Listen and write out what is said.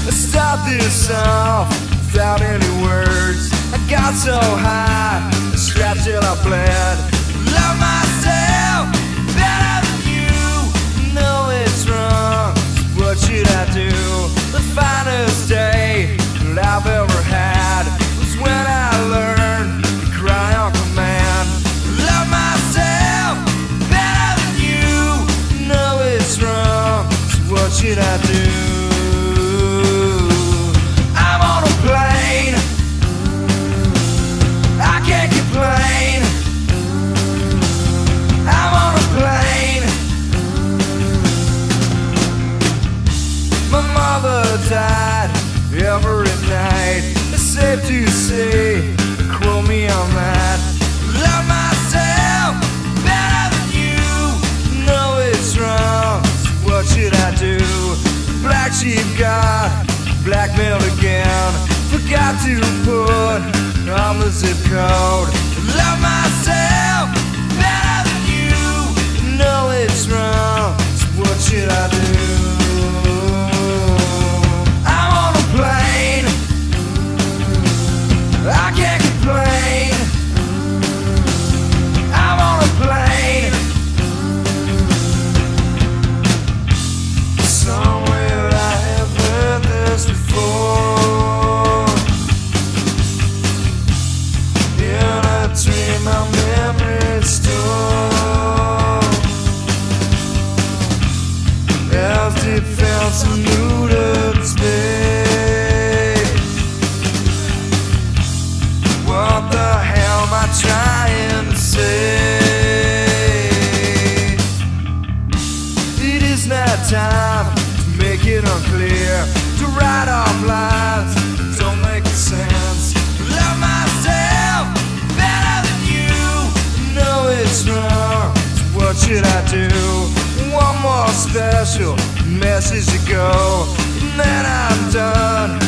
I stopped this off without any words. I got so high, strapped till I bled. Love myself better than you. Know it's wrong, so what should I do? The finest day that I've ever had was when I learned to cry on command. Love myself better than you. Know it's wrong, so what should I do? I'm on a plane, I can't complain. I'm on a plane. My mother died every night. It's safe to say, quote me on that. Love myself better than you. Know it's wrong, so what should I do? Black sheep got blackmailed again. Forgot to put on the zip code. Love myself better than you. Know it's wrong, so what should I do? I'm on a plane, I can't complain. I'm on a plane. Somewhere I have heard this before. In a dream my memories store. As deep felt some nuded space. What the hell am I trying to say? It is not time to make it unclear, to write off lines that don't make sense. Love myself better than you. Know it's wrong, so what should I do? One more special message to go, and then I'm done.